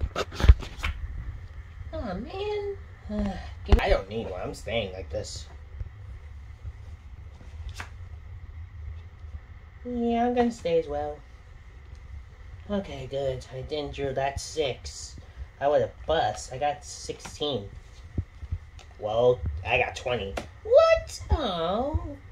Oh, man. I don't need one. I'm staying like this. Yeah, I'm gonna stay as well. Okay, good. I didn't draw that 6. I would have bust. I got 16. Well, I got 20. What? Oh,